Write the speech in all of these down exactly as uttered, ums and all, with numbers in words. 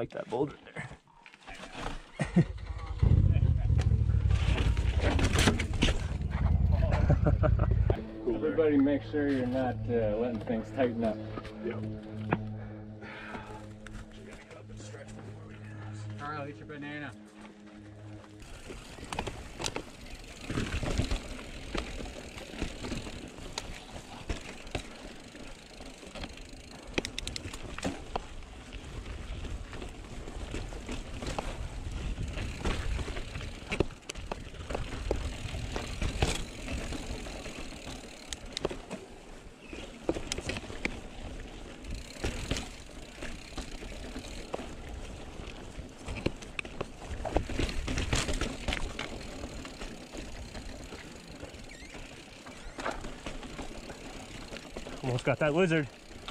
like that boulder there. Everybody make sure you're not uh, letting things tighten up. Yep. Carl, eat your banana. Almost got that lizard.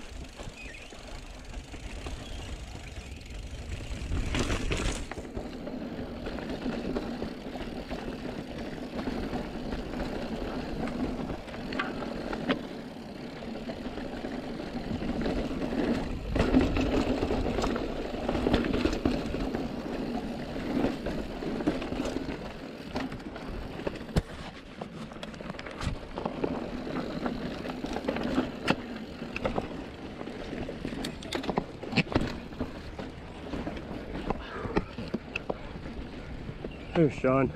There's Sean.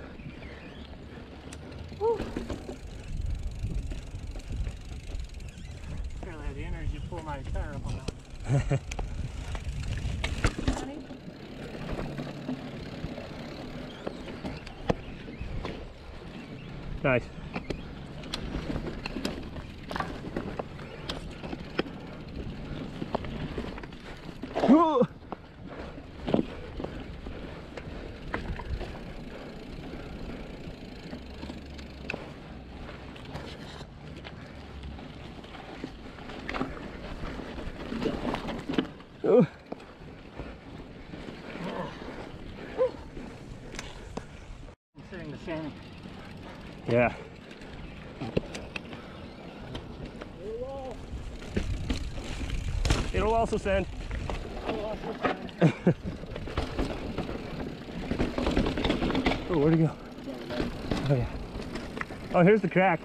Woo. Barely had the energy to pull my tire up on that one. Nice. Whoa. Oh. Considering the sanding. Yeah. It'll also send. It'll also sand. Oh, where'd he go? Oh yeah. Oh, here's the crack.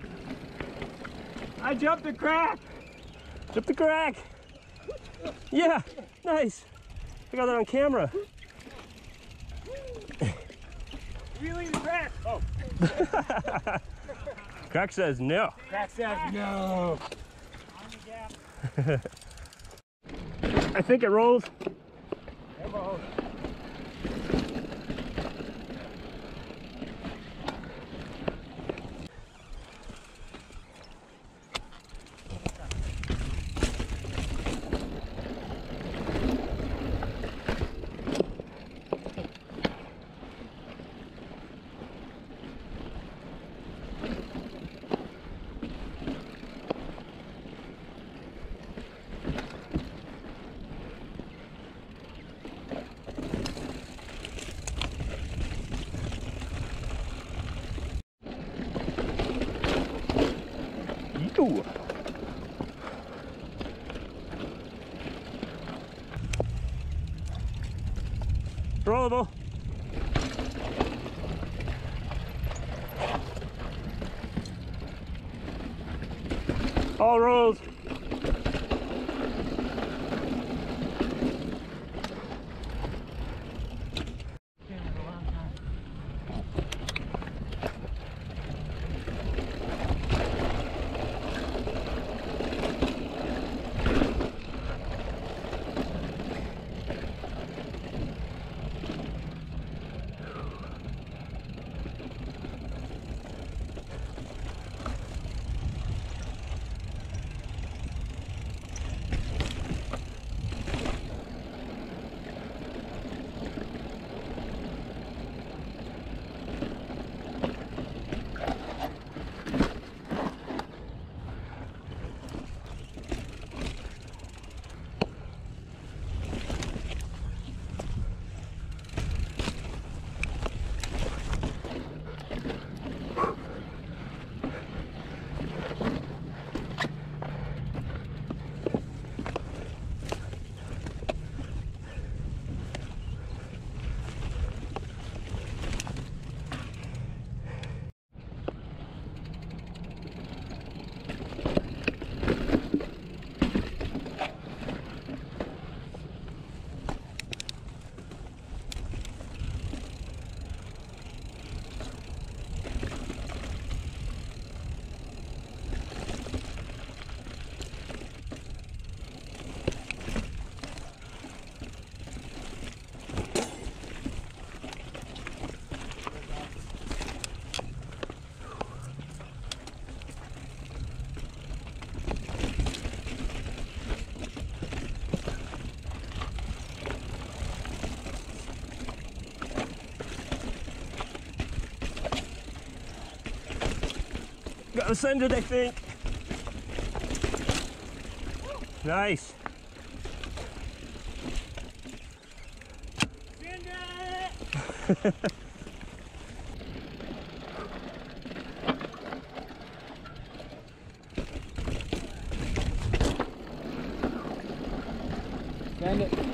I jumped the crack! Jump the crack! Yeah, nice. I got that on camera. Really the crack! Oh. Crack says no. Crack says no. On the gap. I think it rolls. It rolls. Ooh. Rollable. All rolls. Got the sender, I think. Nice. Sender! Send it.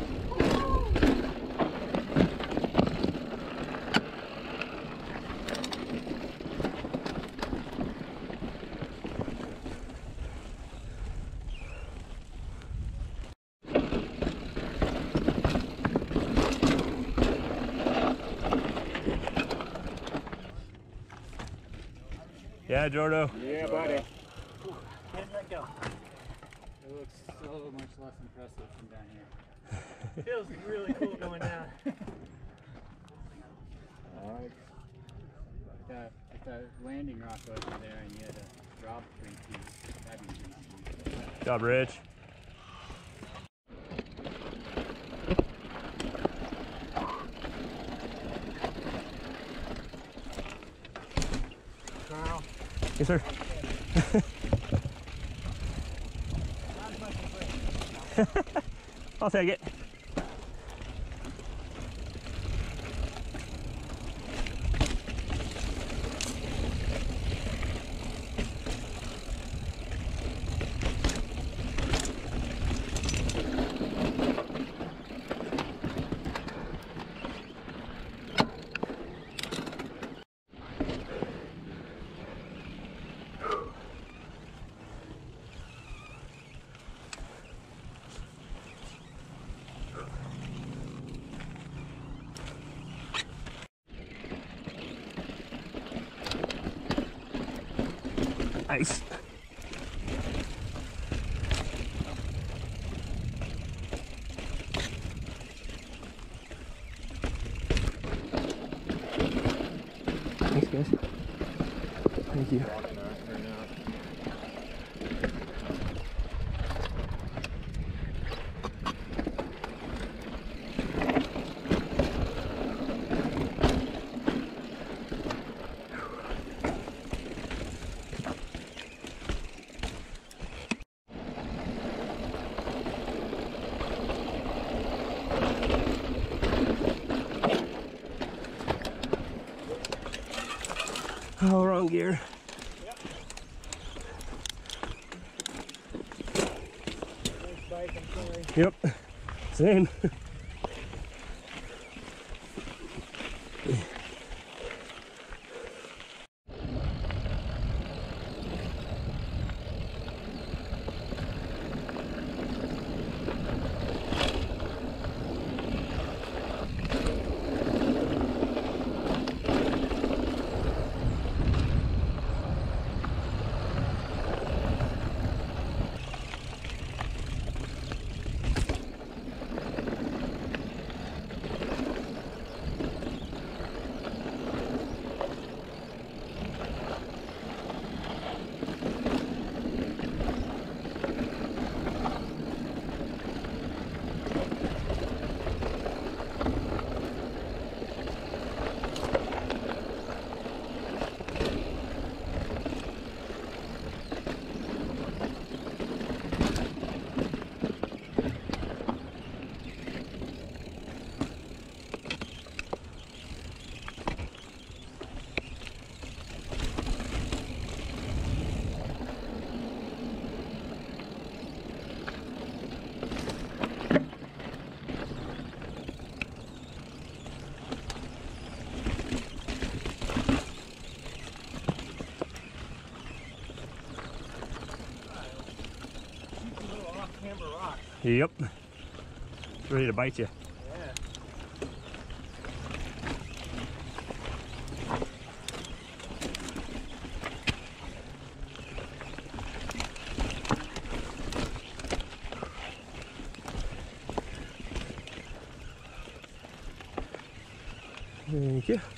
Yeah, Jordo. Yeah, buddy. Can't let go. It looks so much less impressive from down here. Feels really cool going down. Alright. If that, if that landing rock wasn't there and you had to drop three feet, that'd be easy. Good job, Rich. Carl. Yes, sir. I'll take it. Nice. Thanks, guys. Thank you. Oh, wrong gear. Yep. Same. Yep. It's ready to bite you. Yeah. Thank you.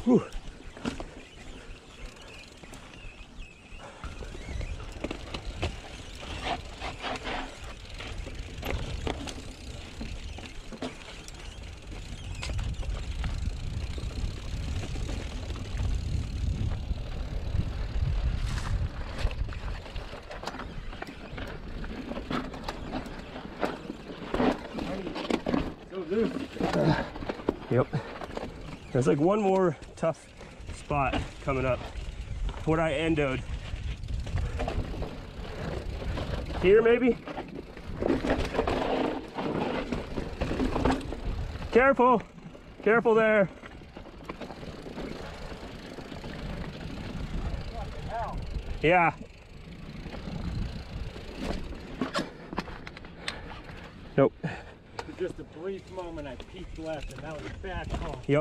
Whew. Uh, yep. There's like one more tough spot coming up where I endoed. Here maybe? Careful! Careful there! Yeah. Nope. For just a brief moment, I peeked left, and that was a bad call. Yep.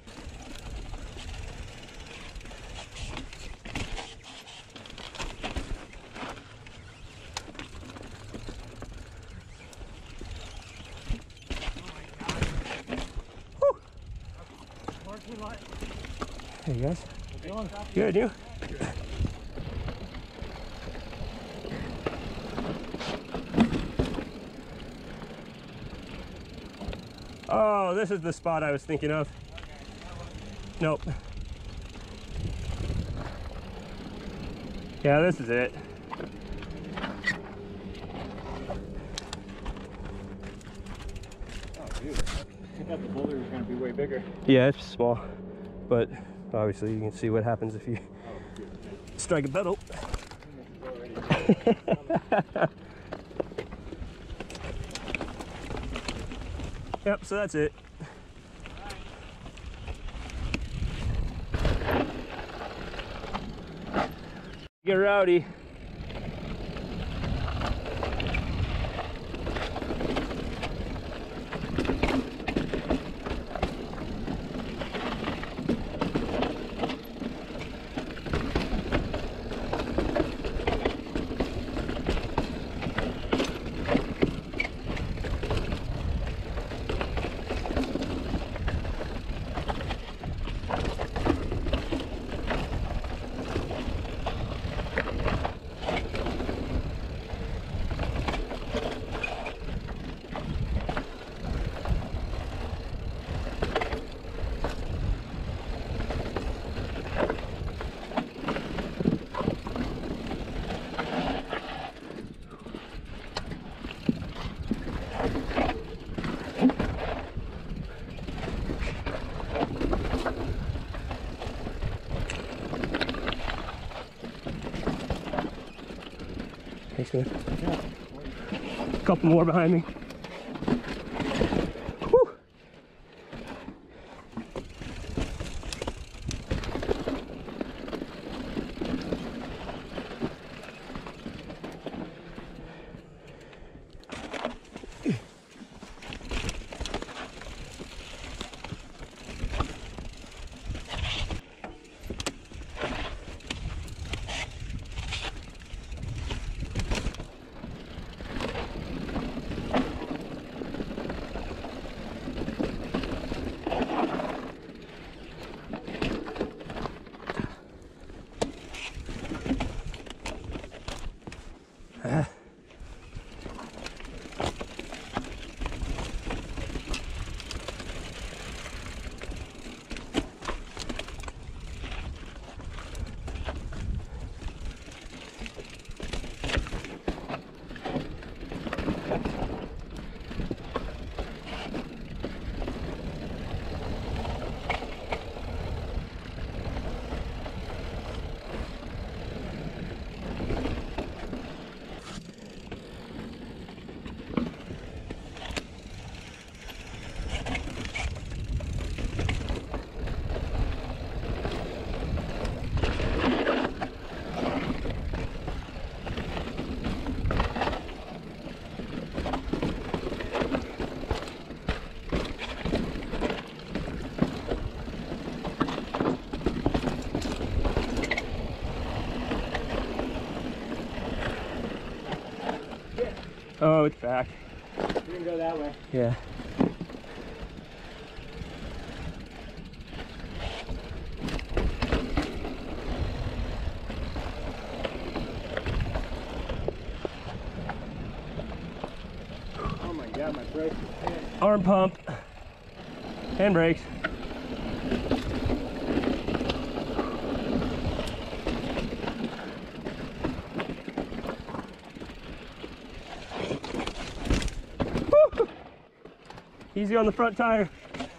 Hey guys. Good, you? Oh, this is the spot I was thinking of. Nope. Yeah, this is it. Oh, dude. I thought the boulder was going to be way bigger. Yeah, it's small, but obviously you can see what happens if you Oh, strike a pedal. Yep, so that's it. Get rowdy. Thanks, man. A couple more behind me. Whew. Oh, it's back. You can go that way. Yeah. brake. Arm pump, hand brakes. Woo! Easy on the front tire.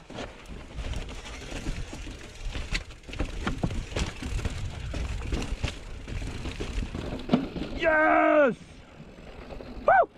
Yes! Woo!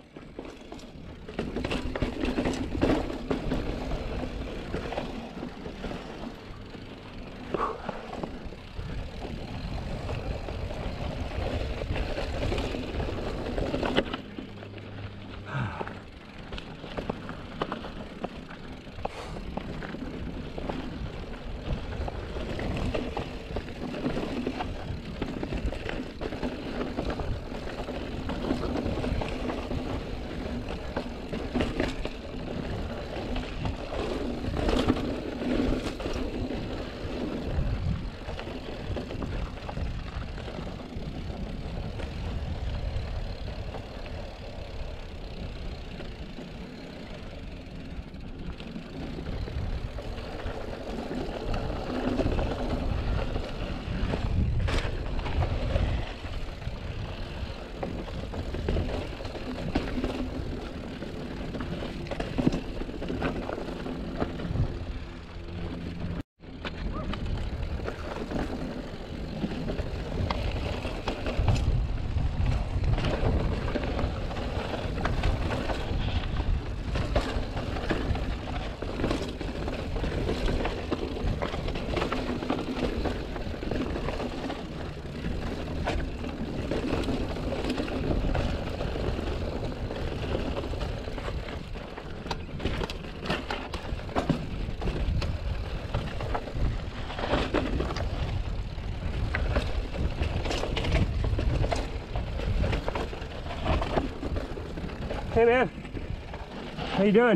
Hey man, how you doing?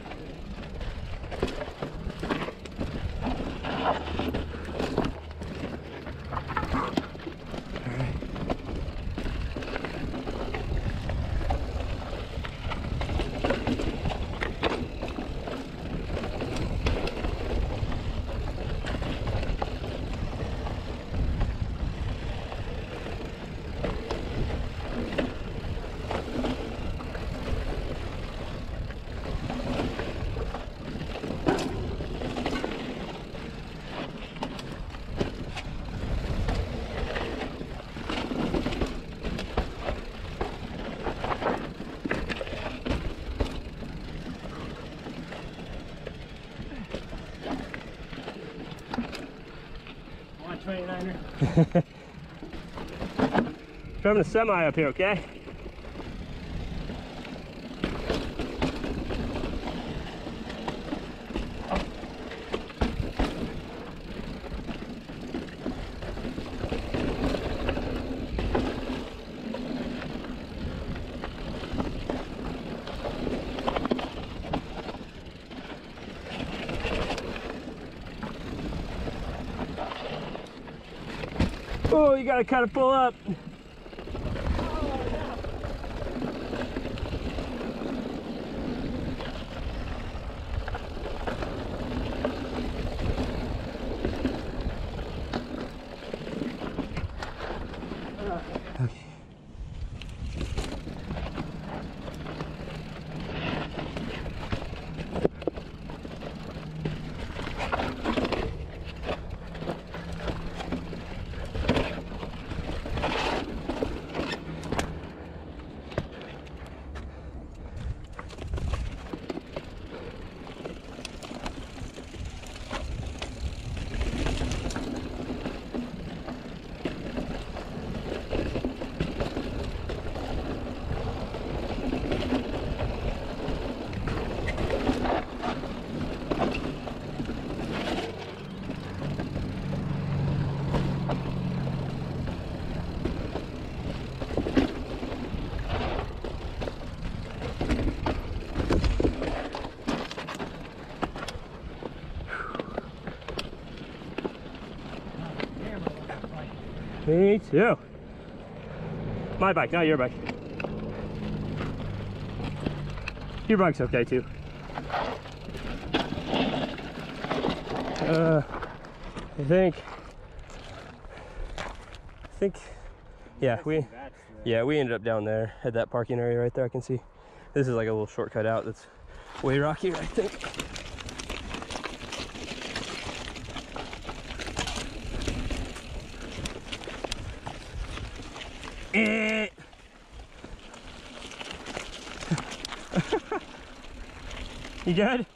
twenty-niner. Driving a semi up here, okay? Oh, you gotta kind of pull up. Okay. Me too. My bike, not your bike. Your bike's okay too. Uh, I think, I think, yeah, we, yeah, we ended up down there at that parking area right there. I can see this is like a little shortcut out that's way rockier, I think. Eh. You good?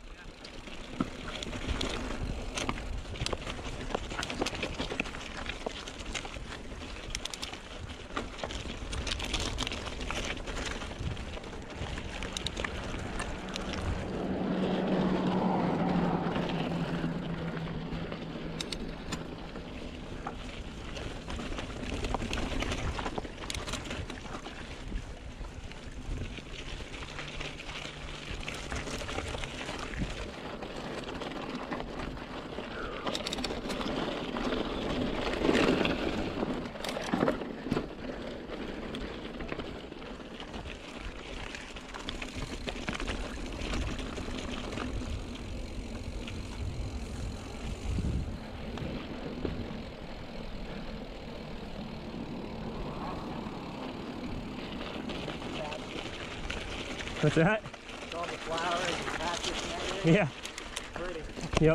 What's that? It's all the flowers and cactus and everything. Yeah. Pretty. Yep.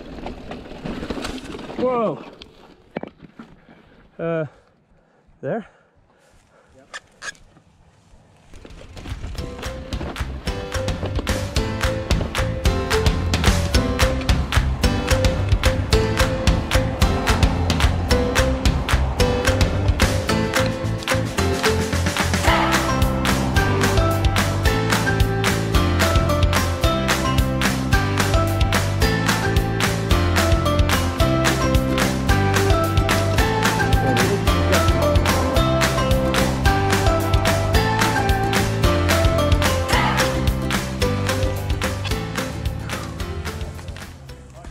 Whoa. Uh, there?